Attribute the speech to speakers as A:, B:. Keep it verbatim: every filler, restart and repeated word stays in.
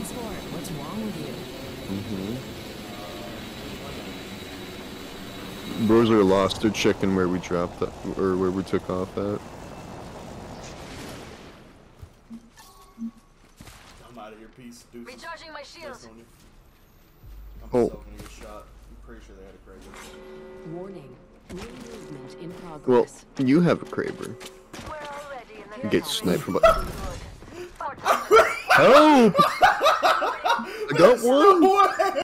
A: Sport, what's wrong with you?
B: Mm-hmm. Bros are lost. They're checking where we dropped, that, or where we took off at.
C: I'm out of here, peace. Deuces.
D: Recharging my shields.
C: I'm
B: Oh.
C: myself gonna get shot. I'm pretty sure they had a Kraber.
A: Warning. New movement in
B: Well,
A: progress.
B: you have a Kraber.
D: We're already in the
B: You get
D: next
B: sniped from.
D: Good.
B: Help! I got one!